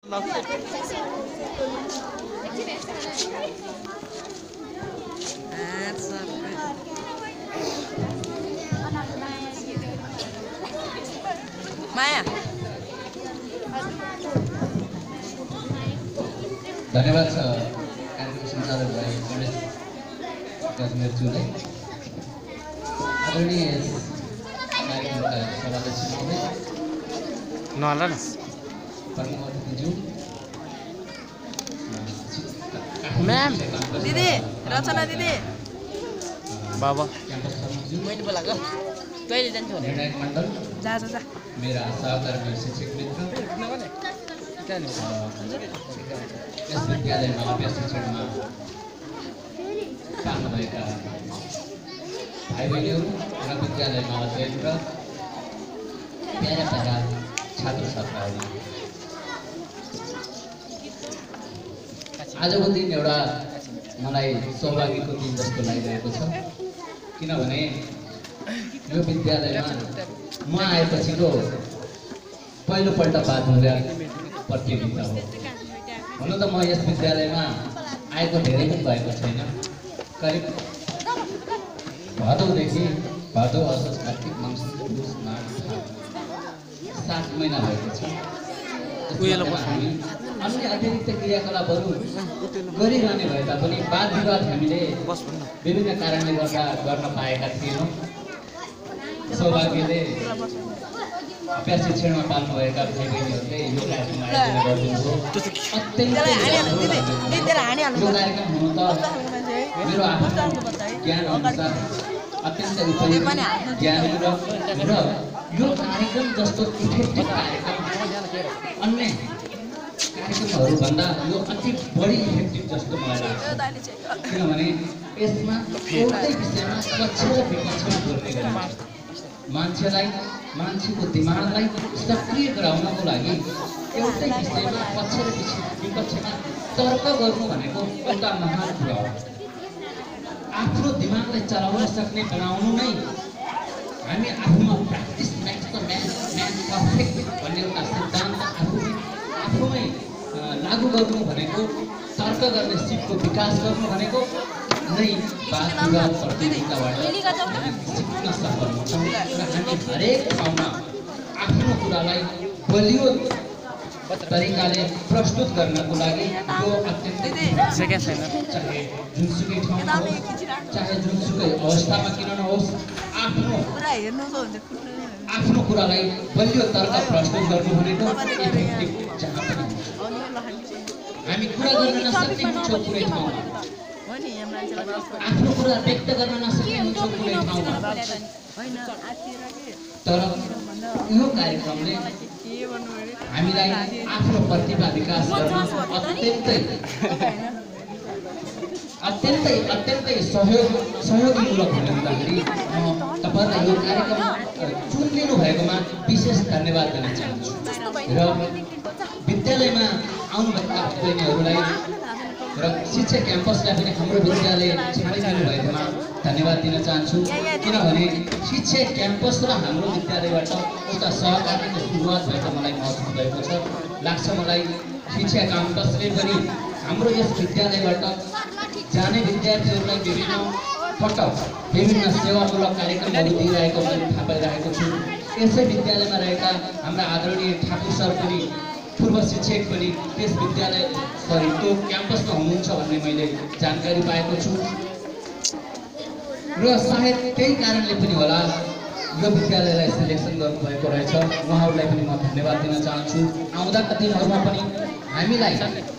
माया धन्यवाद छ कार्यक्रम सञ्चालक भाइ गणेश गजमेरज्यूलाई। आदरणीय कार्यक्रमका सभाध्यक्ष महोदय नहल्ला न प्रमुख अतिथिज्यू, म्याम दिदी रचना दिदी बाबा क्याम्पस प्रमुखज्यू, मैले बोलाको कहिले जान्छु भने निर्णायक मण्डल, जा जा जा मेरा सहकर्मी शिक्षक मित्र, यस विद्यालयमा अभ्यास शिक्षणमा पाल्नुभएका भाइ बहिनीहरू र विद्यालयमा अध्ययनरत प्यारा प्यारा छात्र छात्राहरू, आजको दिन एउटा मलाई सौभाग्यको दिन जस्तो लागिरहेको छ। किनभने यो विद्यालयमा म आएपछिको पहिलोपल्ट बात हुँदा प्रतियोगिता हो। हुन त म यस विद्यालयमा आएको धेरै दिन भएको छैन, करिब भदौ असोज कार्तिक मङ्सिर पुस माघ फागुन 7 महिना भएको छ। हामी अन्य अतिरिक्त क्रियाकलापहरू गरिरहने भए तापनि वाद विवाद हामीले विभिन्न कारणले गर्दा गर्न पाएका थिएनौँ। सौभाग्यले अभ्यास शिक्षणमा पाल्नुभएका भाइ बहिनीहरूले यो कार्यक्रम आयोजना गरिदिनुभयो। यो कार्यक्रम हुनु त मेरो आफ्नो ज्ञान अनुसार अत्यन्त उपयोगी ज्ञान र यो कार्यक्रम जस्तो इफेक्टिभ कार्यक्रम अन्य कार्यक्रमहरूभन्दा यो अति बढी इफेक्टिभ जस्तो मलाई लाग्छ। किनभने यसमा एउटै विषयमा पक्ष र विपक्षमा बोल्ने गरिन्छ। मान्छेको दिमागलाई सक्रिय गराउनको लागि एउटै विषयमा पक्ष र विपक्षमा तर्क गर्नु भनेको एउटा महान कुरा हो। आफ्नो दिमागलाई चलाउन सक्ने बनाउनु नै हामी आफूमा practice makes the man perfect भन्ने एउटा सिद्धान्त आफूमै लागू गर्नु भनेको, तर्क गर्ने सिपको विकास गर्नु भनेको नै वाद विवाद प्रतियोगिताबाट सिक्न सफल हुन्छौँ। र हामी हरेक ठाउँमा आफ्नो कुरालाई बलियो तरिकाले प्रस्तुत गर्नको लागि यो अत्यन्तै चाहे जुनसुकै ठाउँमा होस्, चाहे जुनसुकै अवस्थामा किन नहोस्, आफ्नो कुरालाई बलियो तर्क प्रस्तुत गर्नु भनेको इफेक्टिभ जहाँ पनि हामी कुरा गर्न नसक्ने हुन्छौँ कुनै ठाउँमा, आफ्नो कुरा व्यक्त गर्न नसक्ने हुन्छौँ कुनै ठाउँमा। तर यो कार्यक्रमले हामीलाई आफ्नो प्रतिभा विकास गर्न अत्यन्तै सहयोगीमूलक हुने हुँदाखेरि म तपाईँहरूलाई यो कार्यक्रम चुनिदिनु भएकोमा विशेष धन्यवाद दिन चाहन्छु। र विद्यालयमा आउनुभएका बहिनीहरूलाई र शिक्षा क्याम्पसलाई पनि हाम्रो विद्यालय छानिदिनु भएकोमा धन्यवाद दिन चाहन्छु। किनभने शिक्षा क्याम्पस र हाम्रो विद्यालयबाट एउटा सहकार्यको सुरुवात भएको मलाई महसुस भएको छ। लाग्छ मलाई शिक्षा क्याम्पसले पनि हाम्रो यस विद्यालयबाट जाने विद्यार्थीहरूलाई विभिन्न पटक विभिन्न सेवामूलक कार्यक्रमहरू दिइरहेको मैले थाहा पाइरहेको छु। यसै विद्यालयमा रहेका हाम्रा आदरणीय ठाकुर सर पनि पूर्व शिक्षक पनि त्यस विद्यालय त्यो क्याम्पसमा हुनुहुन्छ भन्ने मैले जानकारी पाएको छु। र सायद त्यही कारणले पनि होला यो विद्यालयलाई सिलेक्सन गर्नुभएको रहेछ। उहाँहरूलाई पनि म धन्यवाद दिन चाहन्छु। आउँदाका दिनहरूमा पनि हामीलाई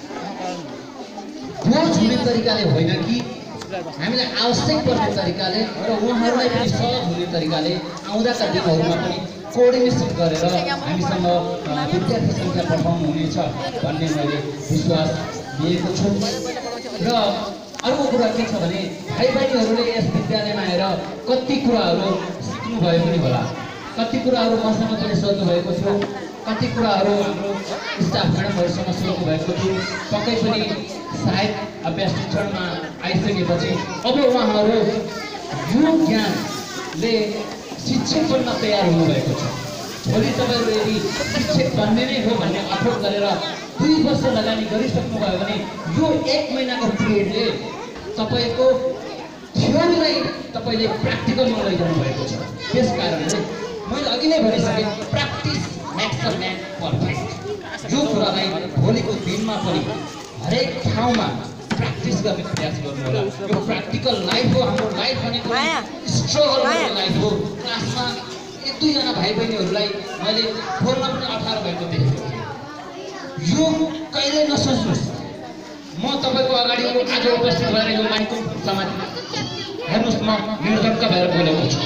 बोझ हुने तरिकाले होइन कि हामीलाई आवश्यक पर्ने तरिकाले र उहाँहरूलाई पनि सहज हुने तरिकाले आउँदाका दिनहरूमा पनि कोअर्डिनेसन गरेर हामीसँग विद्यार्थी सङ्ख्या बढाउनु हुनेछ भन्ने मैले विश्वास लिएको छु। र अर्को कुरा के छ भने भाइ बहिनीहरूले यस विद्यालयमा आएर कति कुराहरू सिक्नुभयो पनि होला, कति कुराहरू मसँग पनि सोध्नुभएको थियो, कति कुराहरू हाम्रो स्टाफ म्याडमहरूसँग सोध्नुभएको थियो। पक्कै पनि सायद अभ्यास शिक्षणमा आइसकेपछि अब उहाँहरू यो ज्ञानले शिक्षक बन्न तयार हुनुभएको छ। भोलि तपाईँहरू यदि शिक्षक बन्ने नै हो भन्ने अठोट गरेर 2 वर्ष लगानी गरिसक्नुभयो भने यो 1 महिनाको पिरियडले तपाईँको थ्योरीलाई तपाईँले प्र्याक्टिकलमा लैजानु भएको छ। त्यस कारणले मैले अघि नै भनिसकेँ, practice makes the man perfect. यो कुरालाई भोलिको दिनमा पनि हरेक ठाउँमा प्र्याक्टिस गर्ने प्रयास गर्नु होला। यो प्र्याक्टिकल लाइफ हो, हाम्रो लाइफ भनेको स्ट्रगल गर्ने लाइफ हो। क्लासमा 1-2 जना भाइ बहिनीहरूलाई मैले फोनमा पनि 18 भएको देखेको थिएँ। यो कहिले नसोच्नुहोस् म तपाईँको अगाडि आज उपस्थित भएर यो माइकको समाज हेर्नुहोस्, म निर्धक्क भएर बोलेको छु।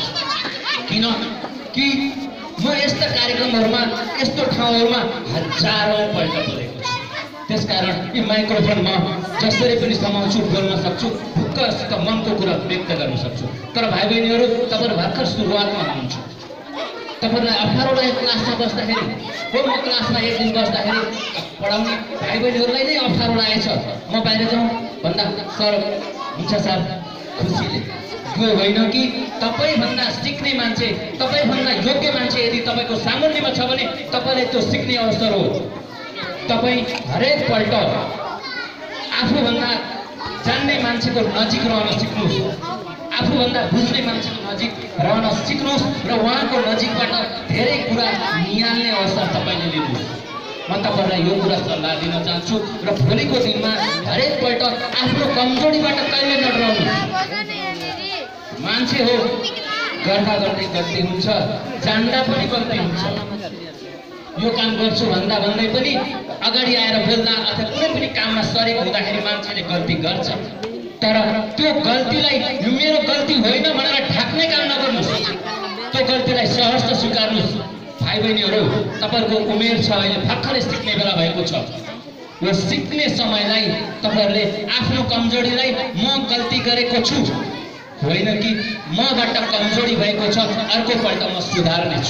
किनकि म यस्ता कार्यक्रमहरूमा यस्तो ठाउँहरूमा हजारौँ पल्ट बोलेको छु। त्यसकारण यी माइक्रोफोन म जसरी पनि समाउँछु, बोल्न सक्छु, ढुक्कसित मनको कुरा व्यक्त गर्न सक्छु। तर भाइ बहिनीहरू, तपाईँहरू भर्खर सुरुवातमा हुनुहुन्छ। तपाईँलाई अप्ठ्यारो लागेको क्लासमा बस्दाखेरि, हो म क्लासमा एक दिन बस्दाखेरि पढाउने भाइ बहिनीहरूलाई नै अप्ठ्यारो लागेछ। म बाहिर जाउँ भन्दा सर हुन्छ सर खुसीले। यो होइन कि तपाईँभन्दा सिक्ने मान्छे, तपाईँभन्दा योग्य मान्छे यदि तपाईँको सामुन्यमा छ भने तपाईँलाई त्यो सिक्ने अवसर हो। तपाईँ हरेक पल्ट आफूभन्दा जान्ने मान्छेको नजिक रहन सिक्नुहोस्, आफूभन्दा बुझ्ने मान्छेको नजिक रहन सिक्नुहोस् र उहाँको नजिकबाट धेरै कुरा निहाल्ने अवसर तपाईँले लिनुहोस्। म तपाईँलाई यो कुरा सल्लाह दिन चाहन्छु र भोलिको दिनमा हरेक पल्ट आफ्नो कमजोरीबाट कहिले नडराउनुहोस्। मान्छे हो, गर्दा गर्दै गल्ती हुन्छ, जान्दा पनि गल्ती हुन्छ। यो काम गर्छु भन्दा भन्दै पनि अगाडि आएर बोल्दा अथवा कुनै पनि काममा सरेको हुँदाखेरि मान्छेले गल्ती गर्छ। तर त्यो गल्तीलाई यो मेरो गल्ती होइन भनेर ढाक्ने काम नगर्नुहोस्। त्यो गल्तीलाई सहज स्वीकार्नुहोस्। भाइ बहिनीहरू, तपाईँहरूको उमेर छ, अहिले भर्खरै सिक्ने बेला भएको छ। यो सिक्ने समयलाई तपाईँहरूले आफ्नो कमजोरीलाई म गल्ती गरेको छु होइन कि मबाट कमजोरी भएको छ, अर्कोपल्ट म सुधार्नेछु।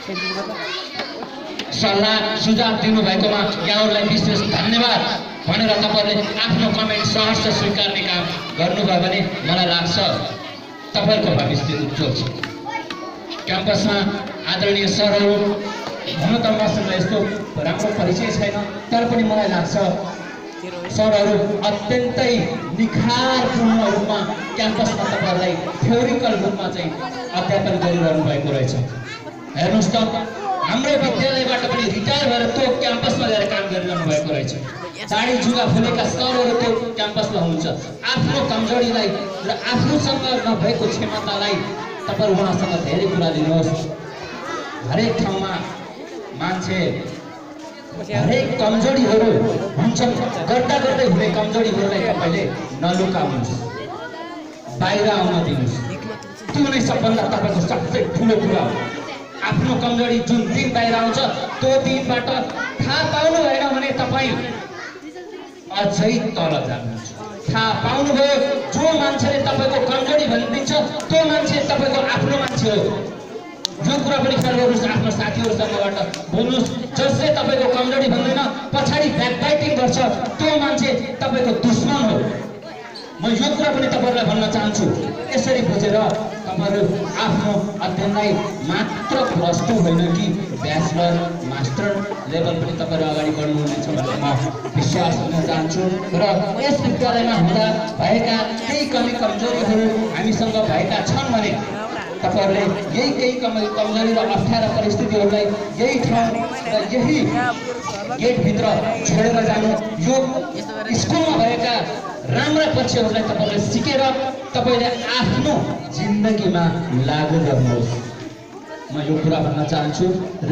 सल्लाह सुझाव दिनुभएकोमा यहाँहरूलाई विशेष धन्यवाद भनेर तपाईँहरूले आफ्नो कमेन्ट सहर्ष स्वीकार्ने काम गर्नुभयो भने मलाई लाग्छ तपाईँहरूको भविष्य उज्जवल छ। क्याम्पसमा आदरणीय सरहरू, हुन त मसँग यस्तो राम्रो परिचय छैन, तर पनि मलाई लाग्छ सरहरू अत्यन्तै निखारपूर्ण रूपमा क्याम्पसमा तपाईँहरूलाई थ्योरिकल रूपमा चाहिँ अध्यापन गरिरहनु भएको रहेछ। हेर्नुहोस् त, हाम्रो विद्यालयबाट पनि रिटायर भएर त्यो क्याम्पसमा गएर काम गरिरहनु भएको रहेछ। दाढी जुगा फुलेका सरहरू त्यो क्याम्पसमा हुनुहुन्छ। आफ्नो कमजोरीलाई र आफूसँग नभएको क्षमतालाई तपाईँ उहाँसँग धेरै कुरा लिनुहोस्। हरेक ठाउँमा मान्छे हरेक कमजोरीहरू हुन्छन्, गर्दा गर्दै हुने कमजोरीहरूलाई तपाईँले नलुकाउनुहोस्, बाहिर आउन दिनुहोस्। त्यो नै सबभन्दा तपाईँको सबसे ठुलो कुरा हो। आफ्नो कमजोरी जुन दिन बाहिर आउँछ त्यो दिनबाट थाहा पाउनु भएन भने तपाईँ अझै तल जानुहुन्छ। थाहा पाउनुभयो, जो मान्छेले तपाईँको कमजोरी भनिदिन्छ त्यो मान्छे तपाईँको आफ्नो मान्छे हो। यो कुरा पनि ख्याल गर्नुहोस्। आफ्नो साथीहरूसँगबाट बोल्नुहोस्, जसले तपाईँको कमजोरी भन्दैन, पछाडि ब्याकबाइटिङ गर्छ, त्यो मान्छे तपाईँको दुश्मन हो। म यो कुरा पनि तपाईँहरूलाई भन्न चाहन्छु। यसरी बुझेर तपाईँहरू आफ्नो अध्ययनलाई मात्र प्लस 2 होइन कि ब्याचलर मास्टर लेभल पनि तपाईँहरू अगाडि बढ्नुहुनेछ भन्ने म विश्वास गर्न चाहन्छु। र यस विद्यालयमा हुँदा भएका केही कमी कमजोरीहरू हामीसँग भएका छन् भने तपाईँहरूले यही केही कमजोरी र अप्ठ्यारा परिस्थितिहरूलाई यही ठाउँ र यही गेटभित्र छोडेर जानु। यो स्कुलमा भएका राम्रा पक्षहरूलाई तपाईँले सिकेर तपाईँले आफ्नो जिन्दगीमा लागू गर्नुहोस्। म यो कुरा भन्न चाहन्छु। र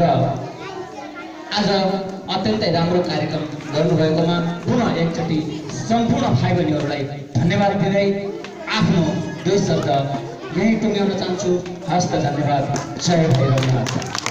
आज अत्यन्तै राम्रो कार्यक्रम गर्नुभएकोमा पुनः एकचोटि सम्पूर्ण भाइ बहिनीहरूलाई धन्यवाद दिँदै आफ्नो 2 शब्द यही टुङ्ग्याउन चाहन्छु। हस्त धन्यवाद। जय भैरवनाथ।